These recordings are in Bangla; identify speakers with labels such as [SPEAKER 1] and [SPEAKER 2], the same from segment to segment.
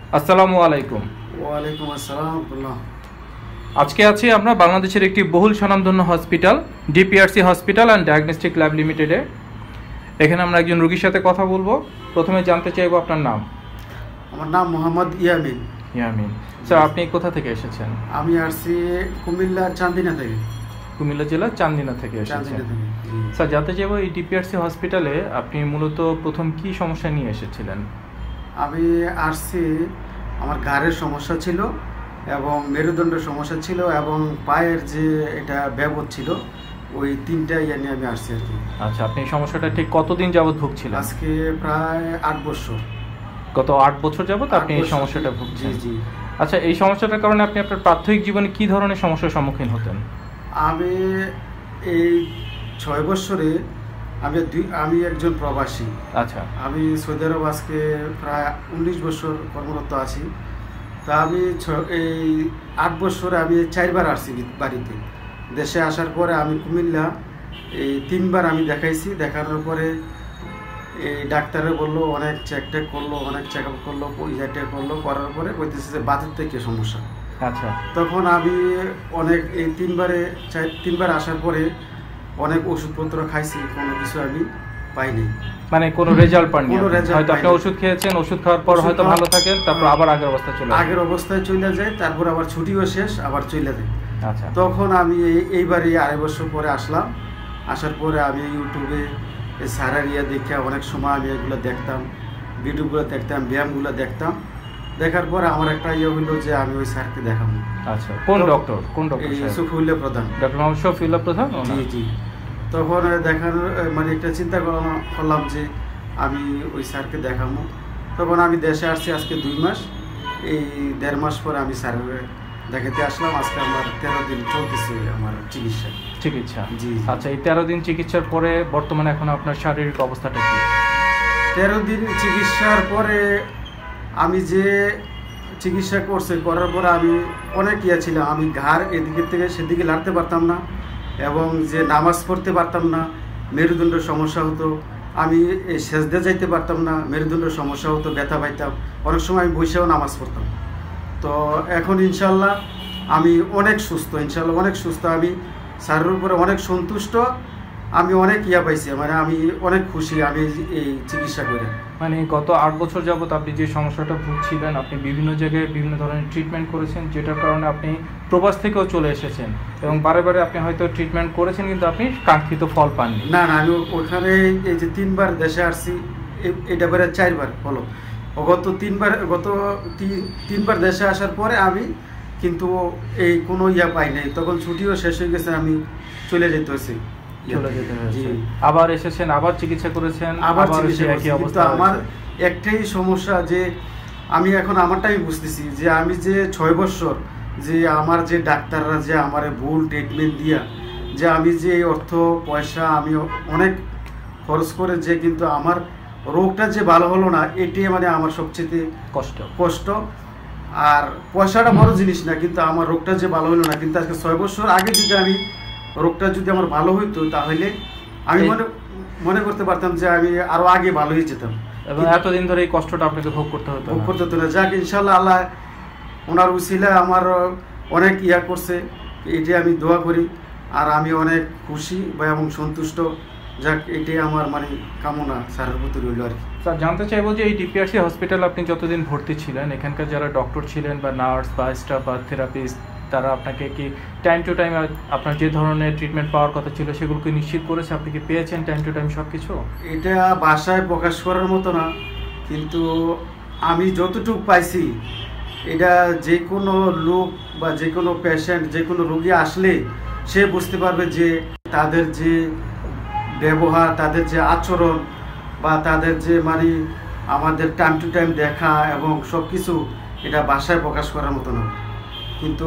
[SPEAKER 1] আসসালামু আলাইকুম।
[SPEAKER 2] ওয়ালাইকুম আসসালাম।
[SPEAKER 1] আজকে আছি আমরা বাংলাদেশের একটি বহুল স্বনামধন্য hospital DPRC hospital and diagnostic lab লিমিটেডে। এখানে আমরা একজন রোগীর সাথে কথা বলবো। প্রথমে জানতে চাইবো আপনার নাম।
[SPEAKER 2] আমার নাম মোহাম্মদ ইয়ামিন।
[SPEAKER 1] ইয়ামিন স্যার, আপনি কোথা থেকে এসেছেন?
[SPEAKER 2] আমি আসছি কুমিল্লা চান্দিনা থেকে।
[SPEAKER 1] কুমিল্লা জেলার চান্দিনা থেকে এসেছেন। স্যার, জানতে চাইবো এই ডিপিআরসি হসপিটালে আপনি মূলত প্রথম কি সমস্যা নিয়ে এসেছিলেন?
[SPEAKER 2] আমি আসছি, আমার ঘাড়ের সমস্যা ছিল এবং মেরুদণ্ডের সমস্যা ছিল এবং পায়ের যে এটা ব্যাবদ ছিল, ওই তিনটা ইয়ে নিয়ে আমি আসছি আর কি।
[SPEAKER 1] আচ্ছা, আপনি এই সমস্যাটা ঠিক কতদিন যাবৎ ভুগছিলেন?
[SPEAKER 2] আজকে প্রায় 8 বছর।
[SPEAKER 1] গত 8 বছর যাবৎ আপনি এই সমস্যাটা ভুগছেন?
[SPEAKER 2] জি।
[SPEAKER 1] আচ্ছা, এই সমস্যাটার কারণে আপনি আপনার প্রাথমিক জীবনে কি ধরনের সমস্যার সম্মুখীন হতেন?
[SPEAKER 2] আমি এই 6 বছরে আমি একজন প্রবাসী।
[SPEAKER 1] আচ্ছা,
[SPEAKER 2] আমি সৌদি আরব আজকে প্রায় 19 বছর কর্মরত আছি। তা আমি এই 8 বছরে আমি 4 বার আসছি বাড়িতে। দেশে আসার পরে আমি কুমিল্লা এই 3 বার আমি দেখাইছি। দেখানোর পরে এই ডাক্তারে বললো, অনেক চেক করলো, অনেক চেক আপ করলো, পরীক্ষা করলো, করার পরে বলতেছে যে বাতের থেকে সমস্যা।
[SPEAKER 1] আচ্ছা।
[SPEAKER 2] তখন আমি অনেক এই 3 বার আসার পরে অনেক ওষুধপত্র খাইছি, কোনো কিছু আমি পাইনি,
[SPEAKER 1] মানে কোনো রেজাল্ট পাননি? হয়তো আপনি ওষুধ খেয়েছেন, ওষুধ খাওয়ার পর হয়তো ভালো থাকেন, তারপর আবার আগের অবস্থায় চলে
[SPEAKER 2] যায়, তারপর আবার ছুটিও শেষ, আবার চলে যায়।
[SPEAKER 1] আচ্ছা। তখন
[SPEAKER 2] আমি এইবারই 2.5 বছর পরে আসলাম। আসার পরে আমি ইউটিউবে সারার দেখে অনেক সময় আমি এগুলো দেখতাম, ভিডিওগুলো দেখতাম, ব্যায়ামগুলো দেখতাম। দেখার পরে আমার একটা হইলো যে আমি ওই স্যারকে দেখাবো।
[SPEAKER 1] আচ্ছা, কোন ডক্টর?
[SPEAKER 2] শফিউল্লাহ প্রধান,
[SPEAKER 1] ডক্টর মোহাম্মদ শফিউল্লাহ প্রধান?
[SPEAKER 2] জি। তখন দেখানোর মানে একটা চিন্তা করলাম যে আমি ওই স্যারকে দেখাবো। তখন আমি দেশে আসছি আজকে 2 মাস। এই 1.5 মাস পরে আমি স্যারের দেখাতে আসলাম। আজকে আমার 13 দিন চলতেছে আমার চিকিৎসা। জি।
[SPEAKER 1] আচ্ছা, এই 13 দিন চিকিৎসার পরে বর্তমানে এখন আপনার শারীরিক অবস্থাটা কি?
[SPEAKER 2] 13 দিন চিকিৎসার পরে আমি যে চিকিৎসা করার পরে আমি অনেক ছিলাম। আমি ঘাড় এদিকে থেকে সেদিকে লাড়তে পারতাম না এবং যে নামাজ পড়তে পারতাম না, মেরুদণ্ডের সমস্যা হতো। আমি সেজদা যাইতে পারতাম না, মেরুদণ্ডের সমস্যা হতো, ব্যথা পাইতাম। অনেক সময় আমি বসেও নামাজ পড়তাম। তো এখন ইনশাল্লাহ আমি অনেক সুস্থ, আমি স্যারের উপরে অনেক সন্তুষ্ট। আমি অনেক পাইছি, মানে আমি অনেক খুশি আমি এই চিকিৎসা করে।
[SPEAKER 1] মানে গত 8 বছর যাবত আপনি যে সমস্যাটা ভুগছিলেন, আপনি বিভিন্ন জায়গায় বিভিন্ন ধরনের ট্রিটমেন্ট করেছেন, যেটার কারণে আপনি প্রবাস থেকেও চলে এসেছেন এবং বারে আপনি হয়তো ট্রিটমেন্ট করেছেন, কিন্তু আপনি কাঙ্ক্ষিত ফল পাননি।
[SPEAKER 2] না, আমি ওখানে এই যে 3 বার দেশে আসছি, এটা বারে 4 বার হলো। গত 3 বার দেশে আসার পরে আমি কিন্তু এই কোনো পাই নাই। তখন ছুটিও শেষ হয়ে গেছে, আমি চলে যেতে হয়েছে।
[SPEAKER 1] আবার এসেছেন, আবার চিকিৎসা করেছেন, আবার একই অবস্থা।
[SPEAKER 2] আমার একটাই সমস্যা যে আমি এখন আমারটাই বুঝতেছি যে আমি যে 6 বছর যে আমার যে ডাক্তাররা যে আমার ভুল ট্রিটমেন্ট দিয়া যে আমি যে অর্থ পয়সা আমি অনেক খরচ করে যে কিন্তু আমার রোগটা যে ভালো হলো না, এটাই মানে আমার সবচেয়ে কষ্ট। আর পয়সাটা বড় জিনিস না, কিন্তু আমার রোগটা যে ভালো হলো না। কিন্তু আজকে 6 বছর আগে যদি আমি রোগটা যদি আমার ভালো হইতো, তাহলে আমি মনে করতে পারতাম যে আমি আরো আগে ভালো হয়ে যেতাম।
[SPEAKER 1] এবং এতদিন ধরে এই কষ্টটা আপনাকে ভোগ করতে হতো
[SPEAKER 2] না। যাক, ইনশাল্লাহ আল্লাহ ওনার উসিলা আমার অনেক করছে, এটি আমি দোয়া করি। আর আমি অনেক খুশি এবং সন্তুষ্ট। যাক, এটাই আমার মানে কামনা স্যারের প্রতি রইল আর কি।
[SPEAKER 1] স্যার, জানতে চাইবো যে এই ডিপিআরসি হসপিটাল আপনি যতদিন ভর্তি ছিলেন, এখানকার যারা ডক্টর ছিলেন বা নার্স বা স্টাফ বা থেরাপিস্ট, তারা আপনাকে কি টাইম টু টাইম আপনার যে ধরনের ট্রিটমেন্ট পাওয়ার কথা ছিল সেগুলোকে নিশ্চিত করেছে? আপনি কি পেয়েছেন টাইম টু টাইম সব কিছু?
[SPEAKER 2] এটা ভাষায় প্রকাশ করার মতো না, কিন্তু আমি যতটুকু পাইছি, এটা যে কোনো লোক বা যে কোনো পেশেন্ট, যে কোনো রোগী আসলে সে বুঝতে পারবে যে তাদের যে ব্যবহার, তাদের যে আচরণ বা তাদের যে মানে আমাদের টাইম টু টাইম দেখা এবং সব কিছু, এটা ভাষায় প্রকাশ করার মতো না। কিন্তু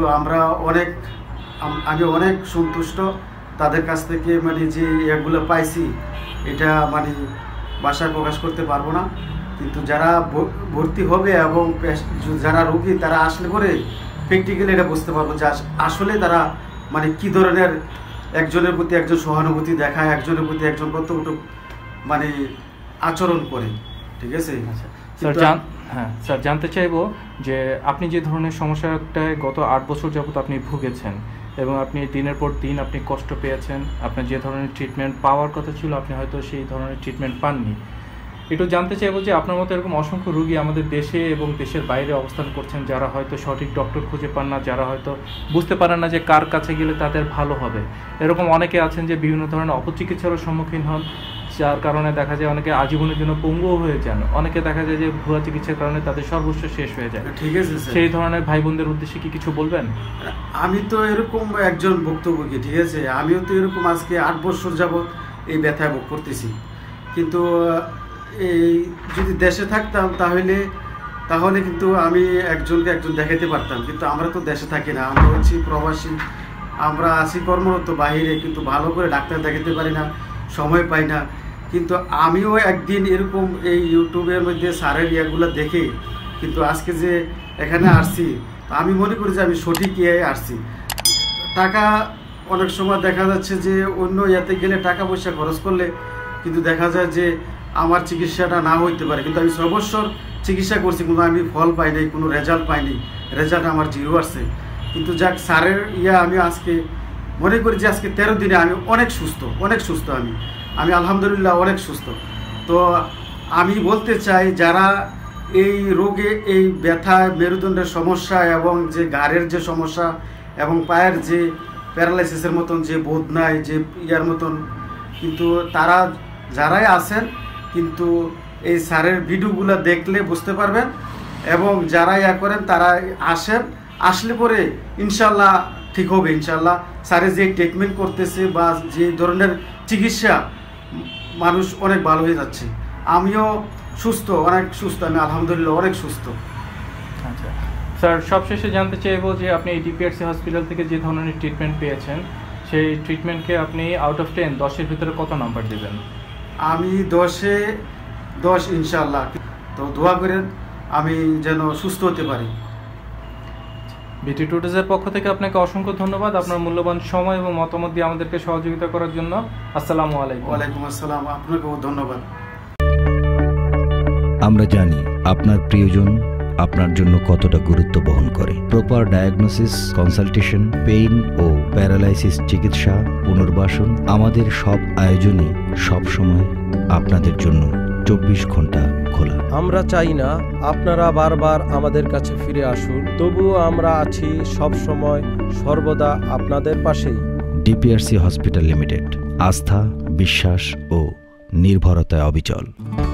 [SPEAKER 2] আমি অনেক সন্তুষ্ট তাদের কাছ থেকে, মানে যে এগুলো পাইছি, এটা মানে ভাষায় প্রকাশ করতে পারবো না। কিন্তু যারা ভর্তি হবে এবং যারা রোগী, তারা আসলে করে প্র্যাকটিক্যালি এটা বুঝতে পারবো যে আসলে তারা মানে কি ধরনের একজনের প্রতি একজন সহানুভূতি দেখায়, একজনের প্রতি একজন কতটুকু মানে আচরণ করে। ঠিক আছে?
[SPEAKER 1] হ্যাঁ স্যার, জানতে চাইবো যে আপনি যে ধরনের সমস্যাটায় গত 8 বছর যাবত আপনি ভুগেছেন এবং আপনি দিনের পর দিন আপনি কষ্ট পেয়েছেন, আপনার যে ধরনের ট্রিটমেন্ট পাওয়ার কথা ছিল আপনি হয়তো সেই ধরনের ট্রিটমেন্ট পাননি। একটু জানতে চাইবো যে আপনার মতো এরকম অসংখ্য রোগী আমাদের দেশে এবং দেশের বাইরে অবস্থান করছেন, যারা হয়তো সঠিক ডক্টর খুঁজে পান না, যারা হয়তো বুঝতে পারেন না যে কার কাছে গেলে তাদের ভালো হবে। এরকম অনেকে আছেন যে বিভিন্ন ধরনের অপচিকিৎসারও সম্মুখীন হন, যার কারণে দেখা যায় অনেকে আজীবনের জন্য পঙ্গুও হয়ে যান, অনেকে দেখা যায় যে ভুয়া চিকিৎসার কারণে তাদের সর্বস্ব শেষ হয়ে যায়।
[SPEAKER 2] ঠিক আছে স্যার,
[SPEAKER 1] সেই ধরনের ভাই বোনদের উদ্দেশ্যে কি কিছু বলবেন?
[SPEAKER 2] আমি তো এরকম একজন ভুক্তভোগী, ঠিক আছে, আমিও তো এরকম আজকে 8 বছর যাবত এই ব্যথায় ভোগ করতেছি। কিন্তু এই যদি দেশে থাকতাম তাহলে কিন্তু আমি একজন দেখাতে পারতাম, কিন্তু আমরা তো দেশে থাকি না, আমরা হচ্ছি প্রবাসী, আমরা আছি কর্মরত বাহিরে, কিন্তু ভালো করে ডাক্তার দেখাতে পারি না, সময় পাই না। কিন্তু আমিও একদিন এরকম এই ইউটিউবের মধ্যে স্যারের ইয়াগুলো দেখে কিন্তু আজকে যে এখানে আসছি, আমি মনে করি যে আমি সঠিক ইয়ে আসছি। টাকা অনেক সময় দেখা যাচ্ছে যে অন্য ইয়াতে গেলে টাকা পয়সা খরচ করলে কিন্তু দেখা যায় যে আমার চিকিৎসাটা না হইতে পারে, কিন্তু আমি 6 বছর চিকিৎসা করছি, কিন্তু আমি ফল পাই নাই, কোনো রেজাল্ট পাইনি, রেজাল্ট আমার 0 আসছে। কিন্তু যাক স্যারের আমি আজকে মনে করি যে আজকে 13 দিনে আমি অনেক সুস্থ, আমি আলহামদুলিল্লাহ অনেক সুস্থ। তো আমি বলতে চাই, যারা এই রোগে, এই ব্যথা, মেরুদণ্ডের সমস্যা এবং যে ঘাড়ের যে সমস্যা এবং পায়ের যে প্যারালাইসিসের মতন যে বোধ নাই, যে ইয়ার মতন, কিন্তু তারা যারাই আছেন কিন্তু এই স্যারের ভিডিওগুলো দেখলে বুঝতে পারবেন, এবং যারা ইয়া করেন তারা আসলে পরে ইনশাল্লাহ ঠিক হবে। ইনশাল্লাহ স্যারের যে ট্রিটমেন্ট করতেছে বা যে ধরনের চিকিৎসা, মানুষ অনেক ভালো হয়ে যাচ্ছে। আমিও অনেক সুস্থ, আমি আলহামদুলিল্লাহ অনেক সুস্থ।
[SPEAKER 1] আচ্ছা স্যার, সবশেষে জানতে চাইবো যে আপনি এই ডিপিআরসি হসপিটাল থেকে যে ধরনের ট্রিটমেন্ট পেয়েছেন, সেই ট্রিটমেন্টকে আপনি আউট অফ 10 10-এর ভিতরে কত নাম্বার দেবেন?
[SPEAKER 2] আমি 10-এ 10 ইনশাল্লাহ। তো দোয়া করেন আমি যেন সুস্থ হতে পারি।
[SPEAKER 1] বিটি টুডেজের পক্ষ থেকে আপনাকে অসংখ্য ধন্যবাদ আপনার মূল্যবান সময় এবং মতামত দিয়ে আমাদেরকে সহযোগিতা করার জন্য। আসসালামু আলাইকুম।
[SPEAKER 2] ওয়ালাইকুম আসসালাম, আপনাকেও ধন্যবাদ।
[SPEAKER 3] আমরা জানি আপনার প্রিয়জন আপনার জন্য কতটা গুরুত্ব বহন করে। প্রপার ডায়াগনোসিস, কনসালটেশন, পেইন ও প্যারালাইসিস চিকিৎসা, পুনর্বাসন, আমাদের সব আয়োজনই সবসময় আপনাদের জন্য 24 ঘন্টা খোলা।
[SPEAKER 4] আমরা চাই না আপনারা বারবার আমাদের কাছে ফিরে আসুন, তবুও আমরা আছি সব সময় সর্বদা আপনাদের পাশেই।
[SPEAKER 3] ডিপিআরসি হসপিটাল লিমিটেড, আস্থা, বিশ্বাস ও নির্ভরতায় অবিচল।